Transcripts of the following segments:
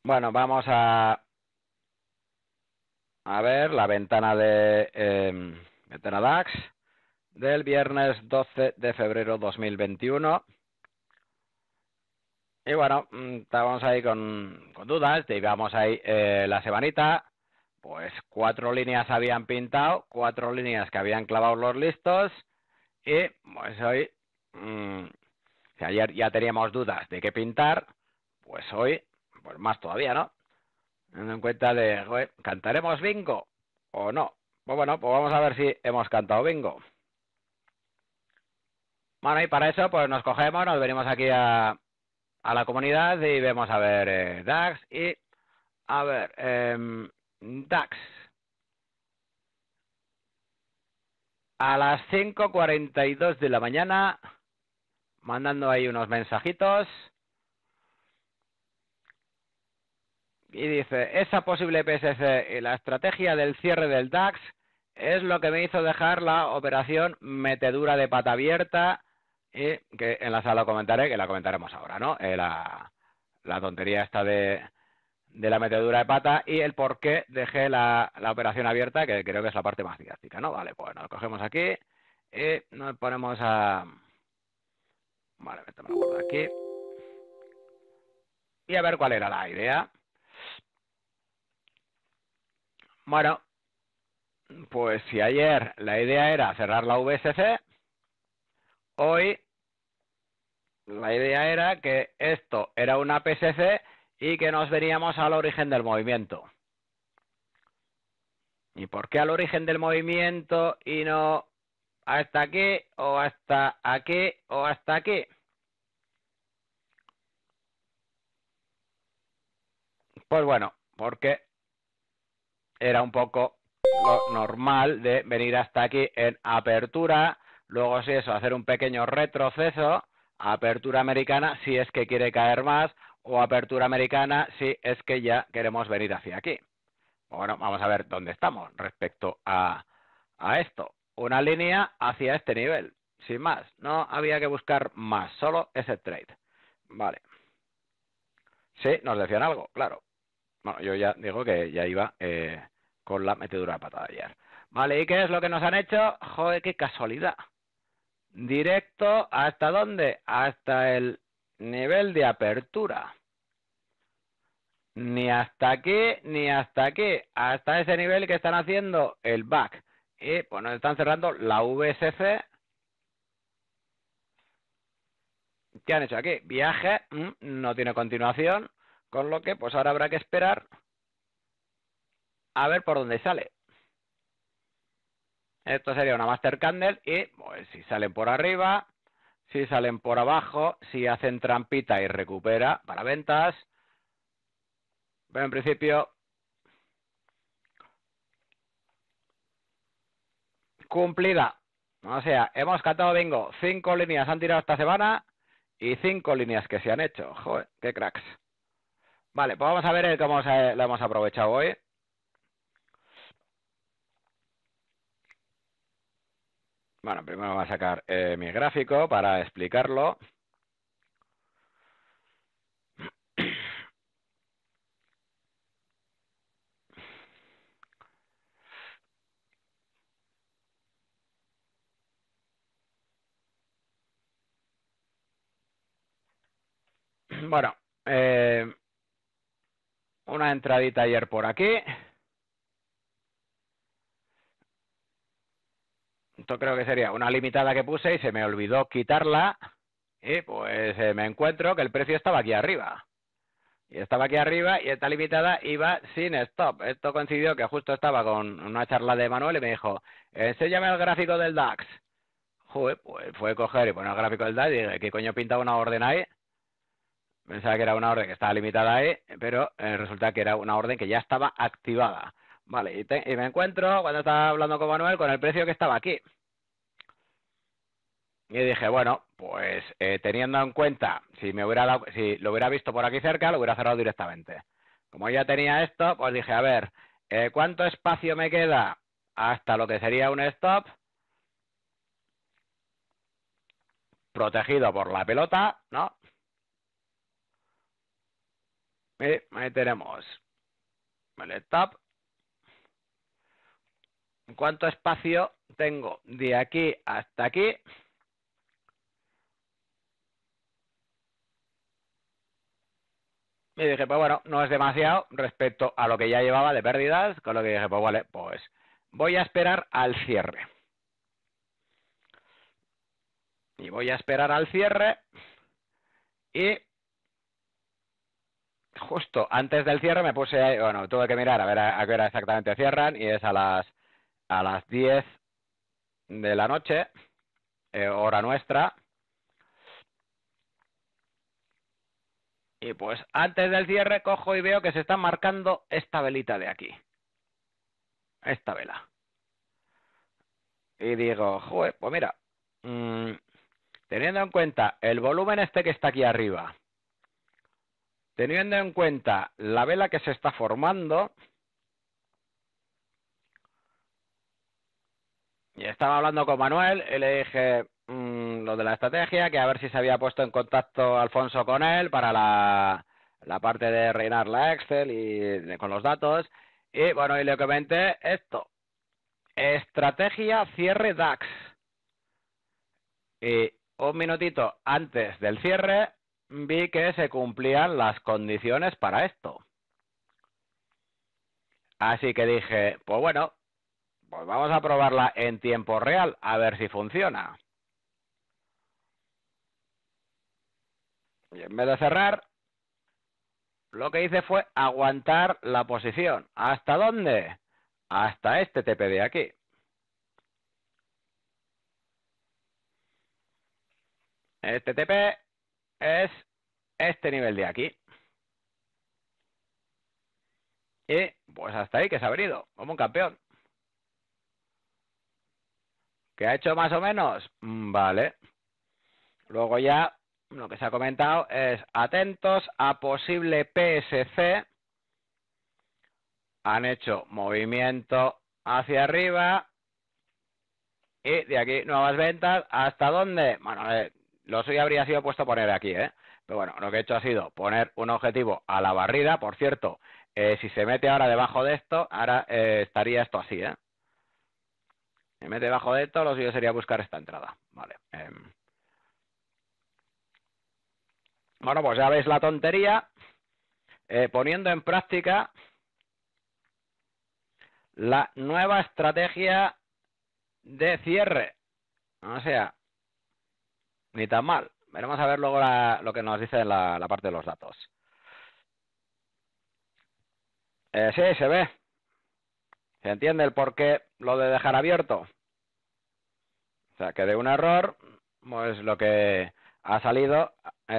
Bueno, vamos a ver la ventana de ventana DAX del viernes 12 de febrero 2021. Y bueno, estábamos ahí con dudas, digamos ahí la semanita, pues 4 líneas habían pintado, 4 líneas que habían clavado los listos, y pues hoy, si ayer ya teníamos dudas de qué pintar, pues hoy, pues más todavía, ¿no? Teniendo en cuenta de, joder, ¿cantaremos bingo o no? Pues bueno, pues vamos a ver si hemos cantado bingo. Bueno, y para eso pues nos cogemos, nos venimos aquí a la comunidad y vemos a ver DAX y a ver DAX a las 5:42 de la mañana mandando ahí unos mensajitos y dice: esa posible PSC y la estrategia del cierre del DAX es lo que me hizo dejar la operación metedura de pata abierta, y que en la sala comentaré, que la comentaremos ahora, ¿no? La tontería esta de la metedura de pata y el por qué dejé la operación abierta, que creo que es la parte más didáctica, ¿no? Vale, pues nos cogemos aquí y nos ponemos a... Vale, me lo guardo aquí. Y a ver cuál era la idea. Bueno, pues si ayer la idea era cerrar la VSC, hoy la idea era que esto era una PSC y que nos veníamos al origen del movimiento. ¿Y por qué al origen del movimiento y no hasta aquí o hasta aquí o hasta aquí? Pues bueno, porque era un poco lo normal de venir hasta aquí en apertura, luego si eso, hacer un pequeño retroceso, apertura americana si es que quiere caer más, o apertura americana si es que ya queremos venir hacia aquí. Bueno, vamos a ver dónde estamos respecto a esto. Una línea hacia este nivel, sin más. No había que buscar más, solo ese trade. Vale. Sí, nos decían algo, claro. Bueno, yo ya digo que ya iba con la metedura de pata de ayer. Vale, ¿y qué es lo que nos han hecho? Joder, qué casualidad. Directo, ¿hasta dónde? Hasta el nivel de apertura. Ni hasta aquí, ni hasta aquí. Hasta ese nivel que están haciendo el back. Y pues nos están cerrando la VSC. ¿Qué han hecho aquí? Viaje, no tiene continuación. Con lo que pues ahora habrá que esperar a ver por dónde sale. Esto sería una Master Candle y pues, si salen por arriba, si salen por abajo, si hacen trampita y recupera para ventas. Pero en principio, cumplida. O sea, hemos cantado bingo. 5 líneas han tirado esta semana y 5 líneas que se han hecho. Joder, qué cracks. Vale, pues vamos a ver cómo lo hemos aprovechado hoy. Bueno, primero voy a sacar mi gráfico para explicarlo. Bueno, una entradita ayer por aquí. Esto creo que sería una limitada que puse y se me olvidó quitarla. Y pues me encuentro que el precio estaba aquí arriba. Y estaba aquí arriba y esta limitada iba sin stop. Esto coincidió que justo estaba con una charla de Manuel y me dijo: enséñame el gráfico del DAX. Joder, pues fue coger y poner el gráfico del DAX y dije: ¿qué coño pinta una orden ahí? Pensaba que era una orden que estaba limitada ahí, pero resulta que era una orden que ya estaba activada. Vale, y me encuentro, cuando estaba hablando con Manuel, con el precio que estaba aquí. Y dije, bueno, pues teniendo en cuenta, si lo hubiera visto por aquí cerca, lo hubiera cerrado directamente. Como ya tenía esto, pues dije, a ver, ¿cuánto espacio me queda hasta lo que sería un stop? Protegido por la pelota, ¿no? Y ahí tenemos el stop. ¿Cuánto espacio tengo de aquí hasta aquí? Y dije, pues bueno, no es demasiado respecto a lo que ya llevaba de pérdidas, con lo que dije, pues vale, pues voy a esperar al cierre. Y voy a esperar al cierre y justo antes del cierre me puse, bueno, tuve que mirar a ver a qué hora exactamente cierran y es a las 10 de la noche, hora nuestra. Y pues antes del cierre cojo y veo que se está marcando esta velita de aquí. Esta vela. Y digo, joder, pues mira, teniendo en cuenta el volumen este que está aquí arriba, teniendo en cuenta la vela que se está formando, y estaba hablando con Manuel y le dije lo de la estrategia, que a ver si se había puesto en contacto Alfonso con él para la parte de reinar la Excel y con los datos. Y bueno, y le comenté esto. Estrategia cierre DAX. Y un minutito antes del cierre vi que se cumplían las condiciones para esto. Así que dije, pues bueno, pues vamos a probarla en tiempo real, a ver si funciona. Y en vez de cerrar, lo que hice fue aguantar la posición. ¿Hasta dónde? Hasta este TP de aquí. Este TP es este nivel de aquí. Y pues hasta ahí que se ha venido, como un campeón. ¿Qué ha hecho más o menos? Vale. Luego ya lo que se ha comentado es atentos a posible PSC. Han hecho movimiento hacia arriba y de aquí nuevas ventas. ¿Hasta dónde? Bueno, lo suyo habría sido puesto poner aquí, ¿eh? Pero bueno, lo que he hecho ha sido poner un objetivo a la barrida. Por cierto, si se mete ahora debajo de esto, ahora estaría esto así, ¿eh? Se mete debajo de esto, lo suyo sería buscar esta entrada. Vale. Bueno, pues ya veis la tontería. Poniendo en práctica la nueva estrategia de cierre. O sea, ni tan mal. Veremos a ver luego lo que nos dice en la parte de los datos. Sí, se ve. ¿Se entiende el por qué lo de dejar abierto? O sea, que de un error, pues lo que ha salido,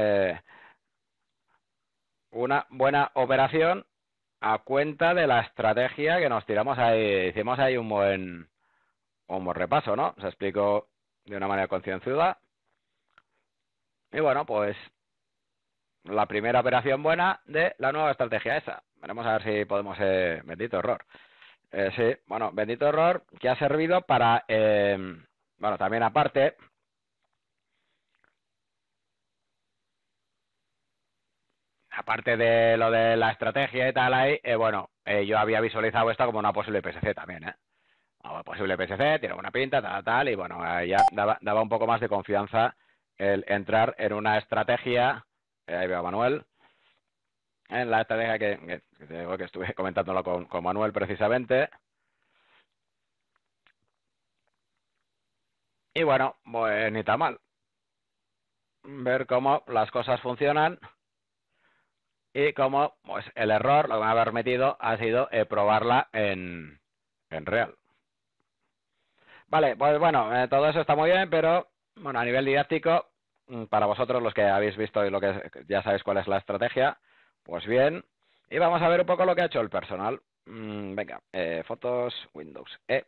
una buena operación a cuenta de la estrategia que nos tiramos ahí. Hicimos ahí un buen repaso, ¿no? Se explicó de una manera concienzuda. Y bueno, pues la primera operación buena de la nueva estrategia esa. Veremos a ver si podemos... bendito error. Sí, bueno, bendito error que ha servido para... bueno, también aparte... Aparte de lo de la estrategia y tal ahí, bueno, yo había visualizado esto como una posible PSC también, ¿eh? Una posible PSC, tiene una pinta, tal, y bueno, ya daba un poco más de confianza el entrar en una estrategia, ahí veo a Manuel, en la estrategia que estuve comentándolo con Manuel precisamente. Y bueno, pues ni tan mal. Ver cómo las cosas funcionan y cómo pues el error, lo que me ha permitido ha sido probarla en real. Vale, pues bueno, todo eso está muy bien, pero bueno, a nivel didáctico, para vosotros los que habéis visto y lo que ya sabéis cuál es la estrategia, pues bien. Y vamos a ver un poco lo que ha hecho el personal. Venga, fotos, Windows E.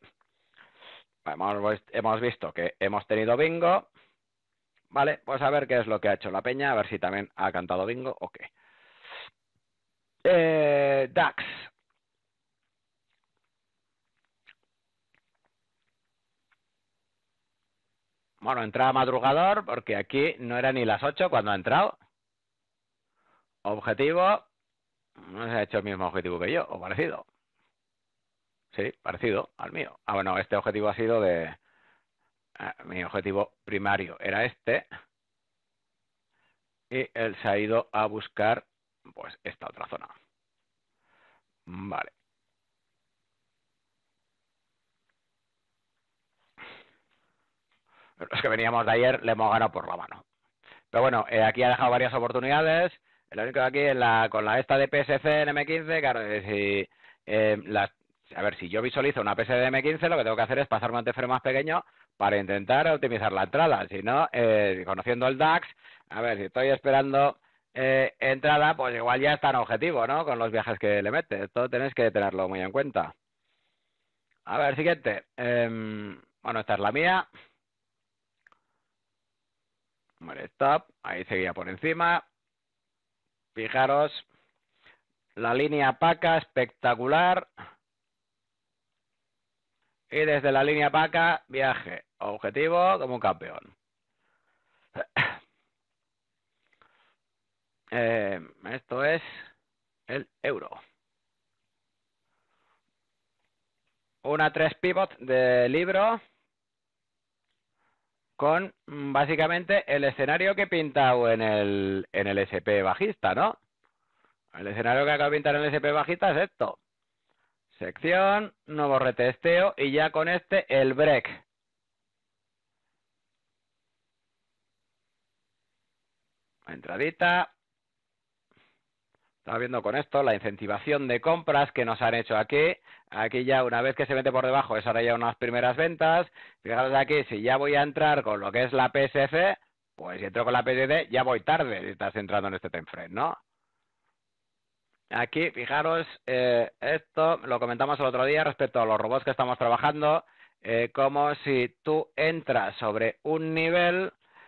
Hemos visto que hemos tenido bingo. Vale, pues a ver qué es lo que ha hecho la peña, a ver si también ha cantado bingo o qué. DAX. Bueno, entraba madrugador porque aquí no era ni las 8 cuando ha entrado. Objetivo No se ha hecho el mismo objetivo que yo, o parecido. Sí, parecido al mío. Ah, bueno, este objetivo ha sido de... mi objetivo primario era este. Y él se ha ido a buscar, pues, esta otra zona. Vale. Los que veníamos de ayer le hemos ganado por la mano. Pero bueno, aquí ha dejado varias oportunidades. Lo único que aquí con la esta de PSC en M15, claro, si, a ver, si yo visualizo una PSC de M15, lo que tengo que hacer es pasarme a un TFR más pequeño para intentar optimizar la entrada. Si no, conociendo el DAX, a ver, si estoy esperando entrada, pues igual ya está en objetivo, ¿no? Con los viajes que le mete. Esto tenéis que tenerlo muy en cuenta. A ver, siguiente. Bueno, esta es la mía. Vale, stop. Ahí seguía por encima. Fijaros, la línea PACA espectacular. Y desde la línea PACA, viaje. Objetivo como un campeón. Esto es el euro. Una 3 pivot de libro con básicamente el escenario que he pintado en el SP bajista, ¿no? El escenario que acabo de pintar en el SP bajista es esto. Sección, nuevo retesteo y ya con este el break. Entradita. Estaba viendo con esto la incentivación de compras que nos han hecho aquí. Aquí ya una vez que se mete por debajo es ahora ya unas primeras ventas. Fijaros aquí, si ya voy a entrar con lo que es la PSC, pues si entro con la PSC ya voy tarde si estás entrando en este time frame, ¿no? Aquí, fijaros, esto lo comentamos el otro día respecto a los robots que estamos trabajando, como si tú entras sobre un nivel,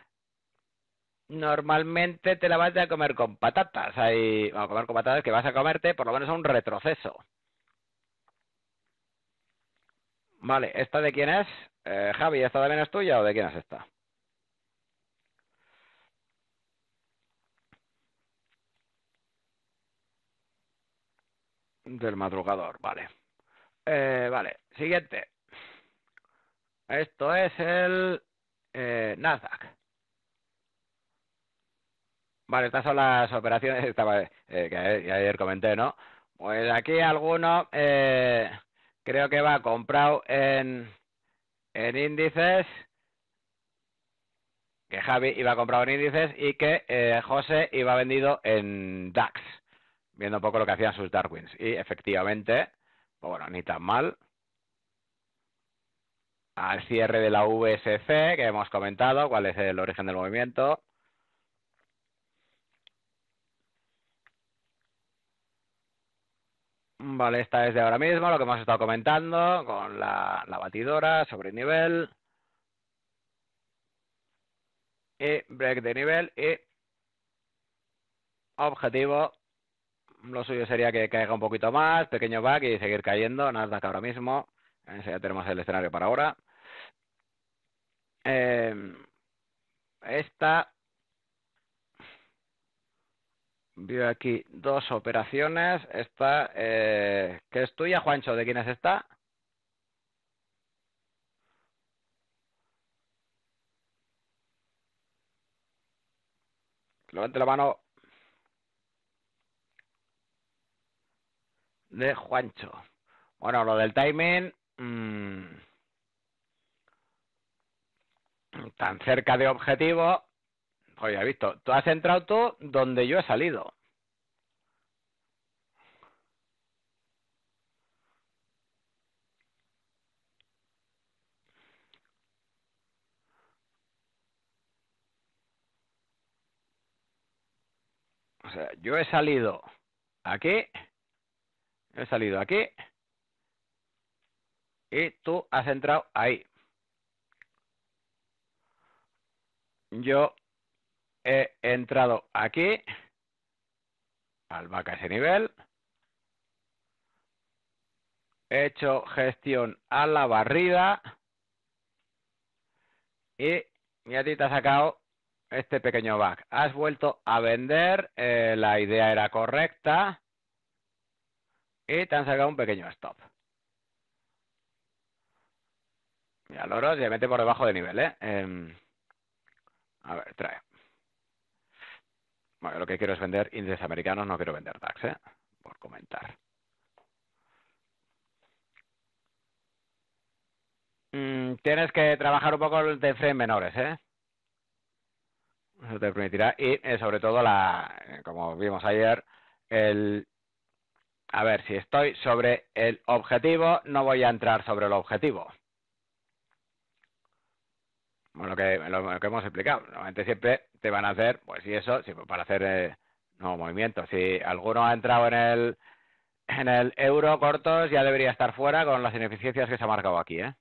normalmente te la vas a comer con patatas. A comer con patatas que vas a comerte por lo menos un retroceso. Vale, ¿esta de quién es? Javi, ¿esta también es tuya o de quién es esta? Del madrugador, vale. Vale, siguiente. Esto es el Nasdaq. Vale, estas son las operaciones que ayer comenté, ¿no? Pues aquí alguno creo que va comprado en índices, que Javi iba comprado en índices y que José iba vendido en DAX, viendo un poco lo que hacían sus Darwins. Y efectivamente, pues bueno, ni tan mal. Al cierre de la VSC, que hemos comentado, cuál es el origen del movimiento. Vale, esta es de ahora mismo, lo que hemos estado comentando, con la batidora sobre nivel. Y break de nivel y objetivo. Lo suyo sería que caiga un poquito más, pequeño back y seguir cayendo. Nasdaq ahora mismo. Ya tenemos el escenario para ahora. Esta. Veo aquí dos operaciones. Esta, ¿qué es tuya, Juancho? ¿De quién es esta? Levante la mano de Juancho. Bueno, lo del timing. Tan cerca de objetivo. Oye, has visto, tú has entrado tú donde yo he salido. O sea, yo aquí, he salido aquí y tú has entrado ahí. Yo he entrado aquí, al back a ese nivel, he hecho gestión a la barrida y a ti te ha sacado este pequeño back. Has vuelto a vender, la idea era correcta, y te han sacado un pequeño stop. Y al oro se mete por debajo de nivel, ¿eh? A ver, trae. Bueno, lo que quiero es vender índices americanos, no quiero vender DAX, ¿eh? Por comentar. Tienes que trabajar un poco el time frame menores, ¿eh? Eso te permitirá. Y sobre todo, como vimos ayer, a ver, si estoy sobre el objetivo, no voy a entrar sobre el objetivo. Bueno, lo que hemos explicado. Normalmente siempre te van a hacer, pues y eso, sí, para hacer nuevos movimientos. Si alguno ha entrado en el euro cortos, ya debería estar fuera con las ineficiencias que se ha marcado aquí, ¿eh?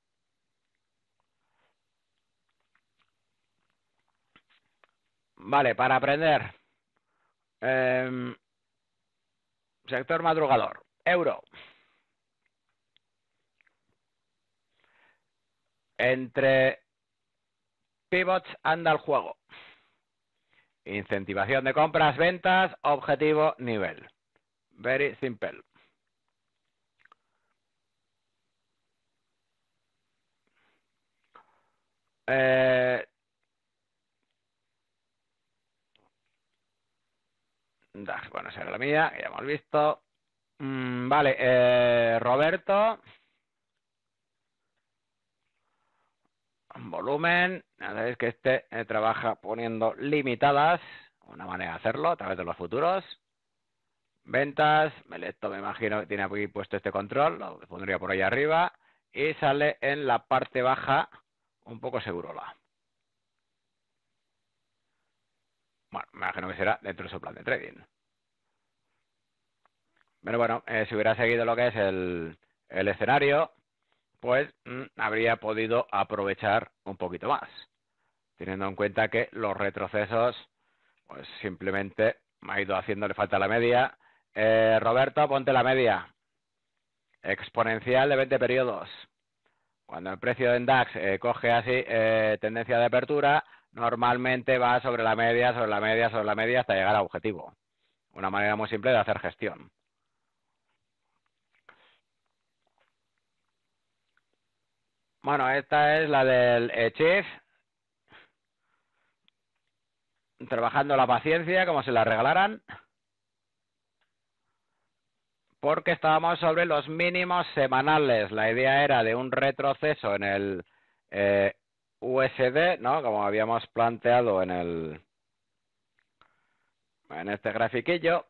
Vale, para aprender. Sector madrugador. Euro. Entre pivots anda el juego. Incentivación de compras, ventas, objetivo, nivel. Very simple. Bueno, esa era la mía, que ya hemos visto. Vale, Roberto. Volumen. Ya sabéis que este trabaja poniendo limitadas. Una manera de hacerlo a través de los futuros. Ventas. Esto me imagino que tiene aquí puesto este control. Lo pondría por ahí arriba. Y sale en la parte baja un poco segurola. Bueno, me imagino que será dentro de su plan de trading. Pero bueno, si hubiera seguido lo que es el escenario, pues habría podido aprovechar un poquito más, teniendo en cuenta que los retrocesos, pues simplemente me ha ido haciéndole falta la media. Roberto, ponte la media exponencial de 20 periodos. Cuando el precio en DAX coge así tendencia de apertura, normalmente va sobre la media, sobre la media, sobre la media hasta llegar a objetivo. Una manera muy simple de hacer gestión. Bueno, esta es la del Chief, trabajando la paciencia como si la regalaran, porque estábamos sobre los mínimos semanales. La idea era de un retroceso en el USD, ¿no? Como habíamos planteado en este grafiquillo.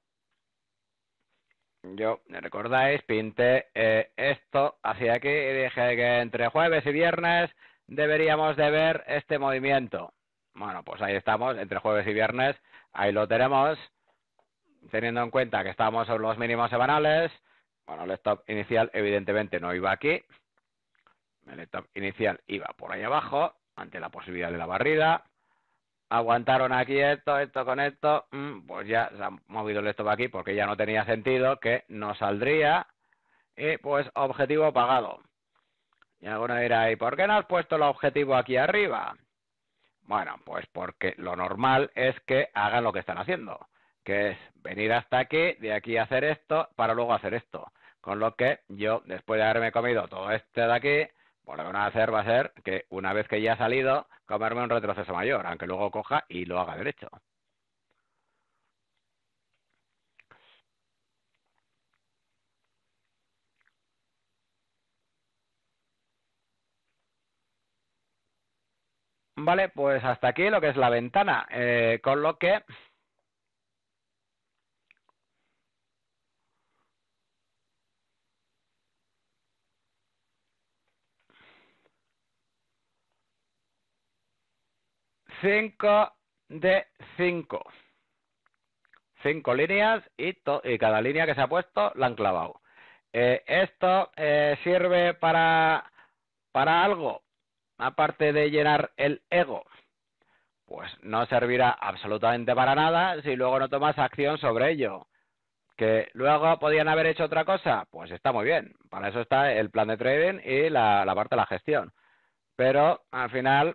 Yo, recordáis, pinté esto hacia aquí y dije que entre jueves y viernes deberíamos de ver este movimiento. Bueno, pues ahí estamos, entre jueves y viernes, ahí lo tenemos, teniendo en cuenta que estamos sobre los mínimos semanales. Bueno, el stop inicial evidentemente no iba aquí, el stop inicial iba por ahí abajo, ante la posibilidad de la barrida. Aguantaron aquí esto con esto, pues ya se ha movido el stop aquí porque ya no tenía sentido, que no saldría, y pues objetivo pagado. Y alguno dirá, ¿y por qué no has puesto el objetivo aquí arriba? Bueno, pues porque lo normal es que hagan lo que están haciendo, que es venir hasta aquí, de aquí hacer esto, para luego hacer esto. Con lo que yo, después de haberme comido todo este de aquí, pues lo que van a hacer va a ser que una vez que ya ha salido, comerme un retroceso mayor, aunque luego coja y lo haga derecho. Vale, pues hasta aquí lo que es la ventana, con lo que cinco de 5. 5 líneas y cada línea que se ha puesto la han clavado. Esto sirve para algo, aparte de llenar el ego. Pues no servirá absolutamente para nada si luego no tomas acción sobre ello. ¿Que luego podían haber hecho otra cosa? Pues está muy bien. Para eso está el plan de trading y la parte de la gestión. Pero al final,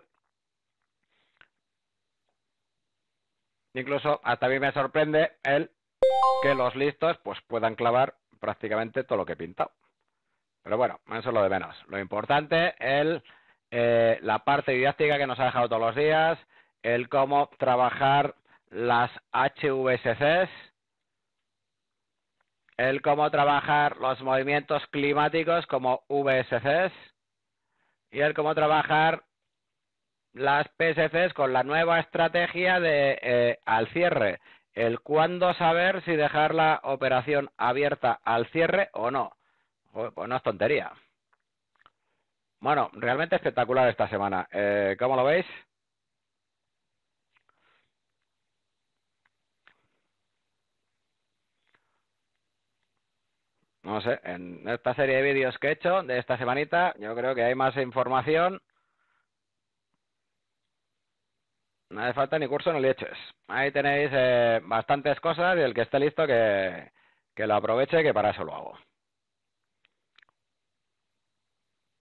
incluso hasta a mí me sorprende el que los listos pues puedan clavar prácticamente todo lo que he pintado. Pero bueno, eso es lo de menos. Lo importante es la parte didáctica que nos ha dejado todos los días, el cómo trabajar las HVSCs, el cómo trabajar los movimientos climáticos como VSCs y el cómo trabajar las PSCs con la nueva estrategia de al cierre. El cuándo saber si dejar la operación abierta al cierre o no. Pues no es tontería. Bueno, realmente espectacular esta semana. ¿Cómo lo veis? No sé, en esta serie de vídeos que he hecho de esta semanita, yo creo que hay más información. No hace falta ni curso ni leches. Ahí tenéis bastantes cosas y el que esté listo que lo aproveche, que para eso lo hago.